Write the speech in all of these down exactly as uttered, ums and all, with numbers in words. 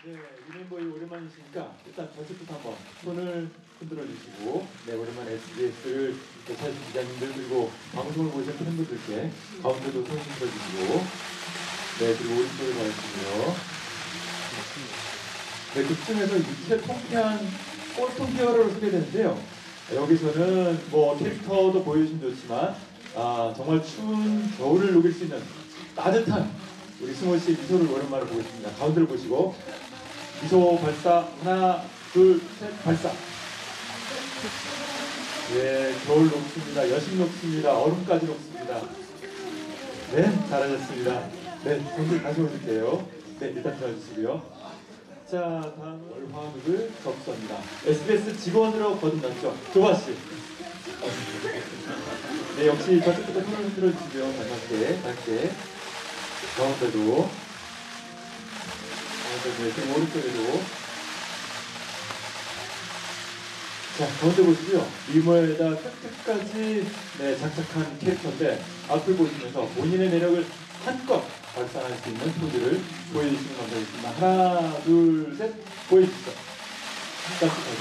네, 유멤버이 오랜만이시니까 일단 좌측부터 한번 손을 흔들어 주시고, 네, 오랜만에 에스비에스를 찾으신 기자님들 그리고 방송을 보시는 팬분들께 가운데도 손 흔들어 주시고, 네, 그리고 오른쪽에 가주시고요. 네, 그쯤에서 유체 통쾌한 꼴통 히어로로 소개되는데요. 여기서는 뭐 캐릭터도 보여주시면 좋지만, 아, 정말 추운 겨울을 녹일 수 있는 따뜻한 우리 승호 씨의 미소를 오랜만에 보겠습니다. 가운데를 보시고 미소 발사, 하나 둘 셋 발사. 예, 겨울 녹습니다. 여심 녹습니다. 얼음까지 녹습니다. 네, 잘하셨습니다. 네, 정신 다시 오실게요. 네, 일단 들어주시고요. 자, 다음은 월화극을 접수합니다. 에스비에스 직원으로 거듭났죠. 조바씨. 네, 역시 저쪽부터 손을 흔들어 주시고요. 가볍게, 밝게. 가운데도. 가운데, 지금 오른쪽에도. 자, 가운데 보시고요. 미모에다 끝끝까지 네, 장착한 캐릭터인데, 앞을 보시면서 본인의 매력을 한껏 발산할 수 있는 포즈를 보여주시면 감사하겠습니다. 하나, 둘, 셋, 보여주시죠. 따뜻하게.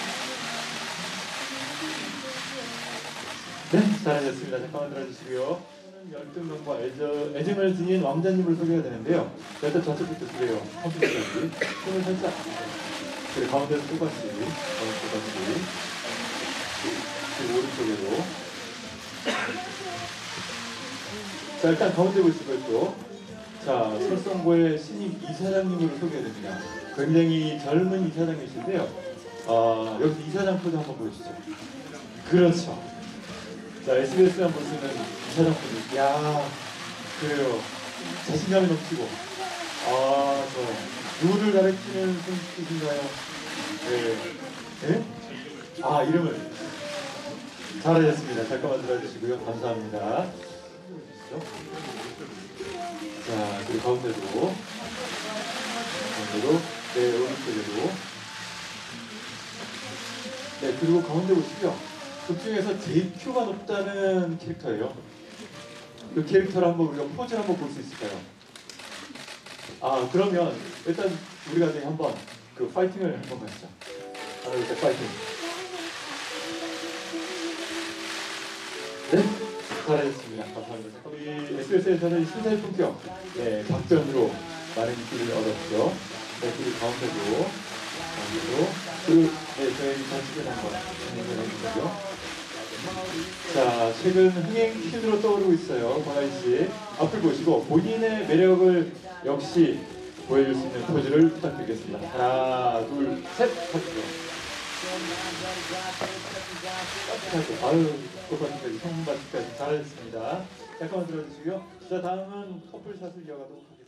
네, 잘하셨습니다. 잠깐만 들어주시고요. 열등감과 애정, 애정을 지닌 왕자님을 소개가 되는데요. 일단 좌측부터 그래요. 컴퓨터까지. 손을 살짝. 그래, 가운데서 똑같이. 가운데 똑같이. 그리고 오른쪽에도. 자, 일단 가운데 보시고요, 또. 자, 설성고의 신입 이사장님으로 소개됩니다. 굉장히 젊은 이사장이신데요. 어, 여기서 이사장 포즈 한번 보여주시죠. 그렇죠. 자, 에스비에스만 볼 수 있는 이사장 포즈. 야, 그래요. 자신감이 넘치고. 아, 좋아요. 누구를 가르치는 분이신가요? 네. 네? 아, 이름을. 잘하셨습니다. 잠깐만 들어주시고요. 감사합니다. 자, 그리고 가운데도, 가운데도, 네, 오른쪽에도. 네, 그리고 가운데 보시고요. 그 중에서 제이큐가 높다는 캐릭터예요. 그 캐릭터를 한번 우리가 포즈를 한번 볼 수 있을까요? 아, 그러면 일단 우리가 지금 한번 그 파이팅을 한번 가시죠. 하나, 둘, 셋, 파이팅. 네? 잘하셨습니다. 감사합니다. 우리 에스비에스에서는 신사의 품격, 네, 답변으로 많은 인기를 얻었죠. 네, 그리고 가운데도, 가운데도, 그리고, 네, 저희 좌측에 한번 진행을 해주시죠. 자, 최근 흥행 퀸으로 떠오르고 있어요. 권하희 씨. 앞을 보시고 본인의 매력을 역시 보여줄 수 있는 포즈를 부탁드리겠습니다. 하나, 둘, 셋! 하시죠. 따뜻하게, 아유, 꽃받침까지, 성받침까지 잘하셨습니다. 잠깐만 들어주시고요. 자, 다음은 커플샷을 이어가도록 하겠습니다.